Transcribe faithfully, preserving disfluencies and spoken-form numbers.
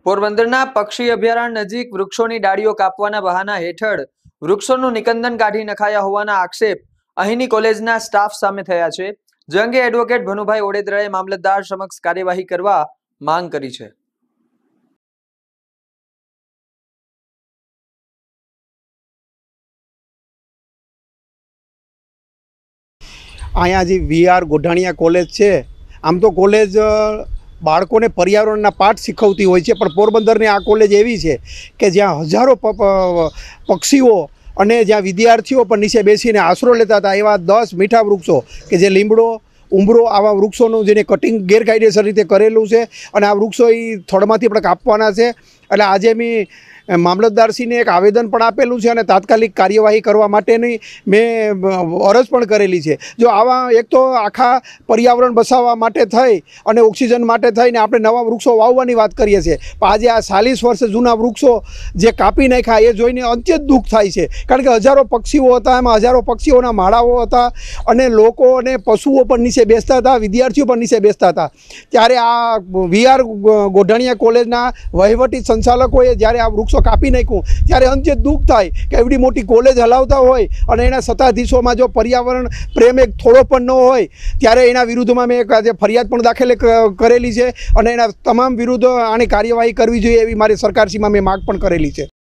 પોરબંદરના પક્ષી અભયારણ્ય નજીક વૃક્ષોની ડાળીઓ કાપવાના બહાના હેઠળ વૃક્ષોનું નિકંદન કાઢી નખાયા હોવાના આક્ષેપ અહીંની કોલેજના સ્ટાફ સામે થયા છે. જે અંગે એડવોકેટ ભનુભાઈ ઓડેદરાએ મામલતદાર સમક્ષ કાર્યવાહી કરવા માંગ કરી છે. અહીંયા જે વીઆર ગોઢાણીયા કોલેજ છે, આમ તો કોલેજ બાળકોને પર્યાવરણના પાઠ શીખવતી હોય છે, પણ પોરબંદરની આ કોલેજ એવી છે કે જ્યાં હજારો પક્ષીઓ અને જ્યાં વિદ્યાર્થીઓ પણ નીચે બેસીને આશરો લેતા હતા એવા દસ મીઠા વૃક્ષો કે જે લીમડો, ઉંબરો, આવા વૃક્ષોનું જેને કટિંગ ગેરકાયદેસર રીતે કરેલું છે અને આ વૃક્ષો એ થડમાંથી આપણે કાપવાના છે. એટલે આજે મેં મામલતદારશ્રીને એક આવેદન પણ આપેલું છે અને તાત્કાલિક કાર્યવાહી કરવા માટેની મેં અરજ પણ કરેલી છે. જો આવા એક તો આખા પર્યાવરણ બચાવવા માટે થઈ અને ઓક્સિજન માટે થઈને આપણે નવા વૃક્ષો વાવવાની વાત કરીએ છીએ, પણ આજે આ ચાલીસ વર્ષ જૂના વૃક્ષો જે કાપી નાખ્યા એ જોઈને અત્યંત દુઃખ થાય છે. કારણ કે હજારો પક્ષીઓ હતા, એમાં હજારો પક્ષીઓના માળાઓ હતા અને લોકો અને પશુઓ પણ નીચે બેસતા હતા, વિદ્યાર્થીઓ પણ નીચે બેસતા હતા. ત્યારે આ વીઆર ગોઢાણીયા કોલેજના વહીવટી સંચાલકોએ જ્યારે આ વૃક્ષો કાપી નાખ્યું ત્યારે અંતે દુઃખ થાય કે એવડી મોટી કોલેજ હલાવતા હોય અને એના સત્તાધીશોમાં જો પર્યાવરણ પ્રેમ એક થોડો પણ ન હોય, ત્યારે એના વિરુદ્ધમાં મેં એક આજે ફરિયાદ પણ દાખલ કરેલી છે અને એના તમામ વિરુદ્ધ આની કાર્યવાહી કરવી જોઈએ એવી મારી સરકારશ્રીમાં મેં માગ પણ કરેલી છે.